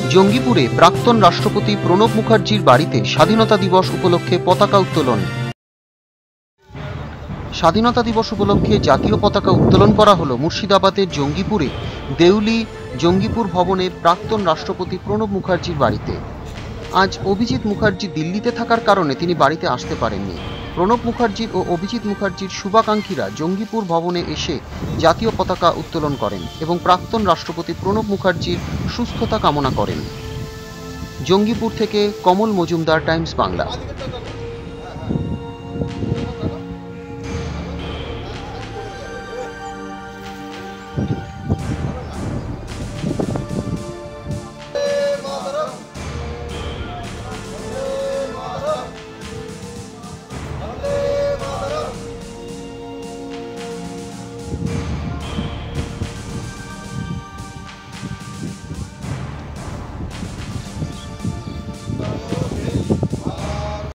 জঙ্গিপুরে প্রাক্তন রাষ্ট্রপতি প্রণব মুখার্জির বাড়িতে স্বাধীনতা দিবস উপলক্ষে পতাকা উত্তোলন। স্বাধীনতা দিবস উপলক্ষে জাতীয় পতাকা উত্তোলন করা হলো মুর্শিদাবাদের জঙ্গিপুরে দেউলি জঙ্গিপুর ভবনে প্রাক্তন রাষ্ট্রপতি প্রণব মুখার্জির বাড়িতে। আজ অভিজিৎ মুখার্জি দিল্লিতে থাকার কারণে তিনি বাড়িতে আসতে পারেননি। প্রণব মুখার্জির ও অভিজিৎ মুখার্জির শুভাকাঙ্ক্ষীরা জঙ্গিপুর ভবনে এসে জাতীয় পতাকা উত্তোলন করেন এবং প্রাক্তন রাষ্ট্রপতি প্রণব মুখার্জির সুস্থতা কামনা করেন। জঙ্গিপুর থেকে কমল মজুমদার, টাইমস বাংলা।